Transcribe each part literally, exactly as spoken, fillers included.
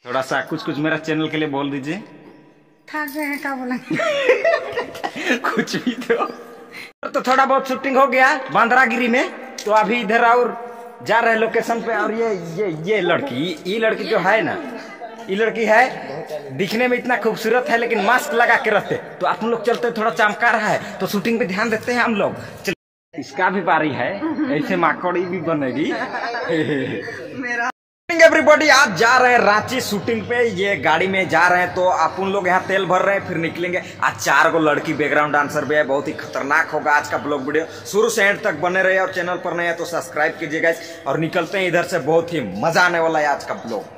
थोड़ा सा कुछ कुछ मेरा चैनल के लिए बोल दीजिए। थक गए हैं, क्या बोलेंगे। कुछ भी तो तो थोड़ा बहुत शूटिंग हो गया बांद्रागिरी में, तो अभी इधर और जा रहे लोकेशन पे। और ये ये ये लड़की ये लड़की जो है ना, ये लड़की है दिखने में इतना खूबसूरत है, लेकिन मास्क लगा के रहते। तो आप लोग चलते थोड़ा चमका रहा है, तो शूटिंग पे ध्यान देते हैं हम लोग। इसका भी बारी है, ऐसे माकड़ी भी बनेगी। मेरा एवरीबॉडी आज जा रहे हैं रांची शूटिंग पे। ये गाड़ी में जा रहे हैं, तो आप उन लोग यहाँ तेल भर रहे हैं, फिर निकलेंगे। आज चार गो लड़की बैकग्राउंड डांसर भी है, बहुत ही खतरनाक होगा आज का ब्लॉग वीडियो। शुरू से एंड तक बने रहे, और चैनल पर नए हैं तो सब्सक्राइब कीजिएगा। और निकलते हैं इधर से, बहुत ही मजा आने वाला है आज का ब्लॉग।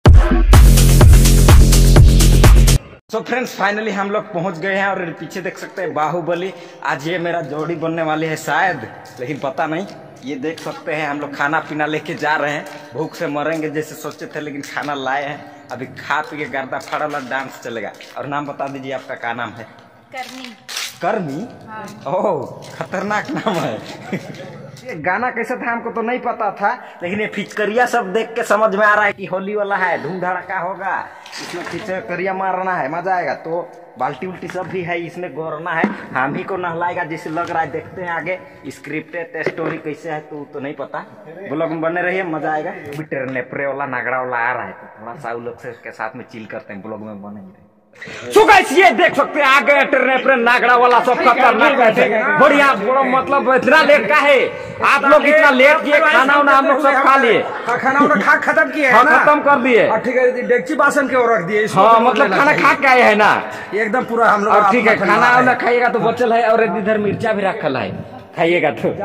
सो फ्रेंड्स फाइनली हम लोग पहुंच गए हैं, और पीछे देख सकते हैं बाहुबली। आज ये मेरा जोड़ी बनने वाली है शायद, लेकिन पता नहीं। ये देख सकते हैं हम लोग खाना पीना लेके जा रहे हैं। भूख से मरेंगे जैसे सोचे थे, लेकिन खाना लाए हैं। अभी खा पी के गर्दा फड़ा डांस चलेगा। और नाम बता दीजिए आपका, क्या नाम है? करनी। करनी? हाँ। ओह खतरनाक नाम है। ये गाना कैसा था हमको तो नहीं पता था, लेकिन ये फिचकरिया सब देख के समझ में आ रहा है कि होली वाला है, धूम धड़का होगा। इसमें फिचकरिया मारना है, मजा आएगा। तो बाल्टी उल्टी सब भी है, इसमें गोरना है, हम ही को नहलाएगा जैसे लग रहा है। देखते हैं आगे स्क्रिप्ट स्टोरी कैसे है, तो तो नहीं पता। ब्लॉग में बने रहिए, मजा आएगा। नेपरे वाला नागड़ा वाला आ रहा है, तो थोड़ा सा उन लोग से के साथ में चिल करते हैं, ब्लॉग में बनेंगे। सो गाइस ये देख सकते हैं आगे ट्रेन नागड़ा वाला सब खतरनाक बैठे, बढ़िया। मतलब इतना लेट का है आप लोग, इतना लेट किए? खाना वाना हम लोग सब खा लिए, खाना वाना खा खत्म किए, खत्म कर दिए। ठीक है, डेगची बासन के रख दिए। हाँ मतलब खाना खा के आए है ना, एकदम पूरा हम लोग। ठीक है, खाना वाला खाइएगा तो बचल है, और इधर मिर्चा भी रखल है, खाइएगा। तो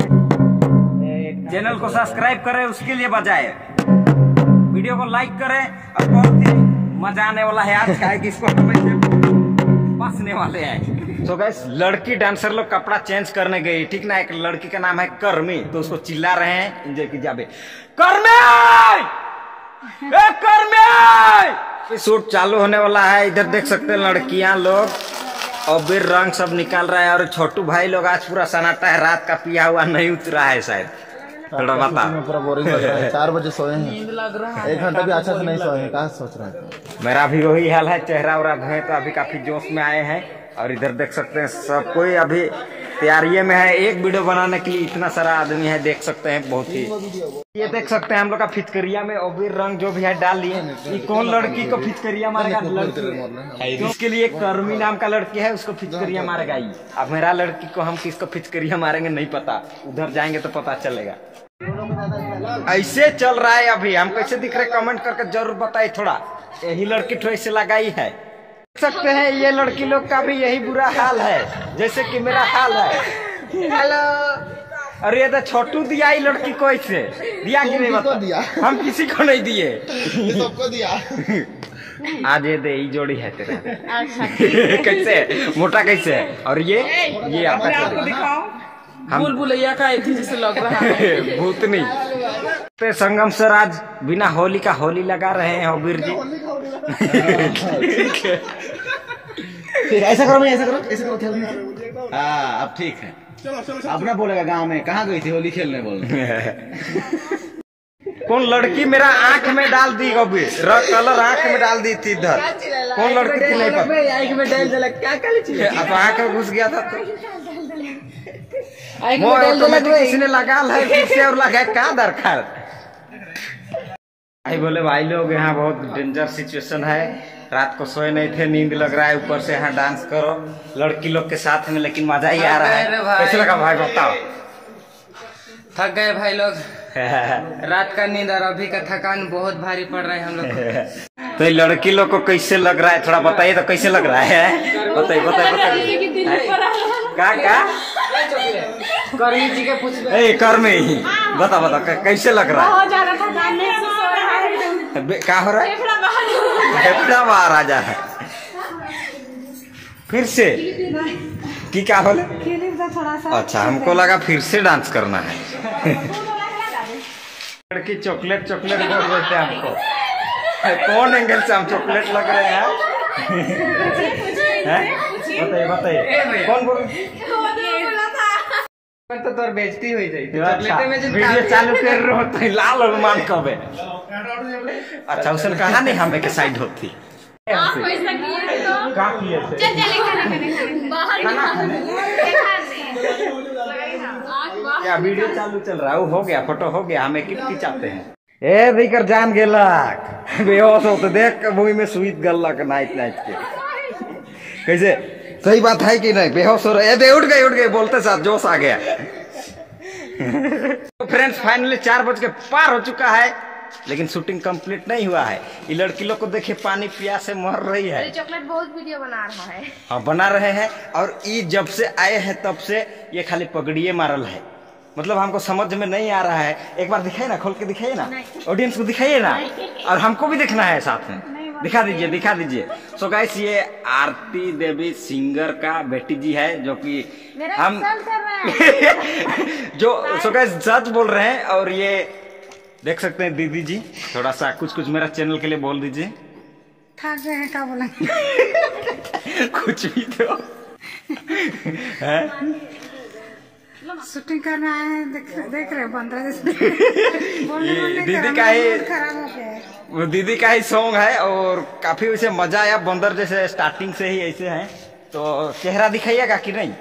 चैनल को सब्सक्राइब करें, उसके लिए बजाय वीडियो को लाइक करें। और बहुत ही मजा आने वाला है आज, का किसको बसने वाले हैं। तो गाइस लड़की डांसर लोग कपड़ा चेंज करने गई, ठीक ना। एक लड़की का नाम है कर्मी, तो उसको चिल्ला रहे हैं, एंजॉय कीजिए। अबे कर्मी, ए कर्मी। शूट चालू होने वाला है। इधर देख सकते हैं लड़कियां लोग अबीर रंग सब निकाल रहा है, और छोटू भाई लोग आज पूरा सन्नाटा है, रात का पिया हुआ नहीं उतरा है शायद। थोड़ा बता। पूरा बोरिंग लग रहा है, चार बजे सोए हैं, नींद लग रहा है, एक घंटा भी अच्छा से नहीं सोए हैं, कहाँ सोच रहे हैं। मेरा भी वही हाल है, चेहरा उरा धोए तो अभी काफी जोश में आए हैं। और इधर देख सकते हैं सब कोई अभी तैयारी में है, एक वीडियो बनाने के लिए इतना सारा आदमी है, देख सकते हैं बहुत ही। ये देख सकते हैं हम लोग का फिचकरिया में अबीर रंग जो भी है डाल लिए। ये कौन लड़की को फिचकरिया मारेगा? लड़की, इसके लिए कर्मी नाम का लड़की है, उसको फिचकरिया मारेगा। ये अब मेरा लड़की को हम किसको फिचकरिया मारेंगे नहीं पता, उधर जाएंगे तो पता चलेगा। ऐसे चल रहा है अभी, हम कैसे दिख रहे कमेंट करके जरूर बताइए थोड़ा। यही लड़की तो ऐसे लगाई है, देख सकते हैं ये लड़की लोग का भी यही बुरा हाल है जैसे कि मेरा हाल है। हेलो। अरे ये तो छोटू दिया ही लड़की को, ऐसे दिया कि नहीं बता? दिया हम किसी को नहीं दिए, सबको दिया। आज ये दे जोड़ी है तेरा। कैसे मोटा कैसे है? और ये ये आपको दिखाओ, भूल भुलैया का एक जैसे लग रहा है। भूतनी पे संगम सर आज बिना होली का होली लगा रहे हैं अबीर जी। फिर ऐसा करो, ऐसा करो, ऐसा करो। हाँ अब ठीक है, अब ना बोलेगा गांव में कहाँ गई थी होली खेलने बोलने। कौन लड़की मेरा आंख में डाल दी अभी कलर, आंख में डाल दी थी। इधर कौन लड़की थी नहीं पता, आंख में डाल दिया, क्या कर अब आंख में घुस गया था तो किसी ने लगा है पीछे और लगा क्या दरकार। भाई बोले भाई लोग यहाँ बहुत डेंजर सिचुएशन है, रात को सोए नहीं थे, नींद लग रहा है, ऊपर से यहाँ डांस करो लड़की लोग के साथ में, लेकिन मजा ही आ रहा है। कैसे लगा भाई बताओ? थक गए भाई लोग, रात का नींद और अभी का थकान बहुत भारी पड़ रहा है हम लोग। तो लड़की लोग को कैसे लग रहा है थोड़ा बताइए तो, कैसे लग रहा है? बताइए बताइए बताइए क्या क्या कर्मी जी के पूछ, कर्मी बता बता कैसे लग रहा है? क्या हो रहा है? फेफड़ा बाहर आ जा है फिर से कि क्या बोले? अच्छा हमको लगा फिर से डांस करना है। लड़की चॉकलेट चॉकलेट बोल रहे थे हमको, कौन एंगल से हम चॉकलेट लग रहे हैं? बताइए बताइए कौन बोल? तो तोर बेइज्जती हो जाए, वीडियो चालू कर रहे हो तो लाल अनुमान कब है? अच्छा उसने कहा नहीं हमें के साइड होती आप पैसा किए तो का किए थे चल चले खाने खाने बाहर क्या वीडियो चालू चल रहा है? वो हो गया, फोटो हो गया, हमें कितनी चाहते हैं ए देकर जान गेलक बेहोश हो तो देख मूवी में सुईत गलक नाइट नाइट के कैसे सही बात है कि नहीं? बेहोश हो रहे ए उठ गए उठ गए बोलते साथ जोश आ गया। तो फ्रेंड्स फाइनली चार बज के पार हो चुका है लेकिन शूटिंग कंप्लीट नहीं हुआ है। ये लड़की लोग को देखिए पानी प्यास से मर रही है। चॉकलेट बहुत वीडियो बना रहा है। हाँ बना रहे हैं और ये जब से आए हैं तब से ये खाली पगड़िए मारल है। मतलब हमको समझ में नहीं आ रहा है। एक बार दिखाइए ना, खोल के दिखाइए ना, ऑडियंस को दिखाइए ना और हमको भी देखना है साथ में। दिखा दीजिए दिखा दीजिए। सो गाइस ये आरती देवी सिंगर का बेटी जी है जो कि हम जो सो गाइस सच बोल रहे हैं। और ये देख सकते हैं दीदी जी थोड़ा सा कुछ कुछ मेरा चैनल के लिए बोल दीजिए। थक गए हैं क्या बोलेंगे कुछ भी तो है शूटिंग करना है देख, देख रहे बंदर जैसे बोलने बोलने दीदी का ही खराब हो गया। वो दीदी का ही सॉन्ग है और काफी वैसे मजा आया। बंदर जैसे स्टार्टिंग से ही ऐसे हैं तो चेहरा दिखाइएगा कि नहीं?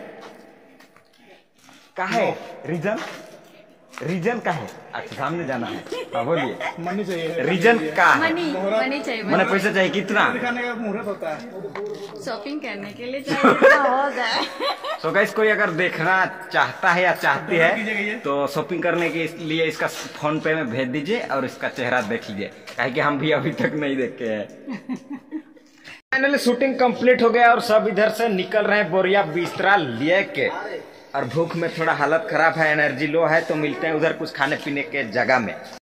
का है रीजन रीजन का है? अच्छा सामने जाना है। हाँ बोलिए मनी चाहिए, रीजन का है? मनी मनी चाहिए, मैंने पैसा चाहिए कितना? दिखाने का मुहूर्त होता है। शॉपिंग करने के लिए चाहिए तो हो जाए। सो गाइस कोई अगर देखना चाहता है या चाहती है तो शॉपिंग करने के लिए इसका फोन पे में भेज दीजिए और इसका चेहरा देख लीजिए, काहे कि हम भी अभी तक नहीं देखे हैं। फाइनली शूटिंग कंप्लीट हो गया और सब इधर से निकल रहे हैं बोरिया बिस्तरा लिए के। और भूख में थोड़ा हालत खराब है, एनर्जी लो है तो मिलते हैं उधर कुछ खाने पीने के जगह में।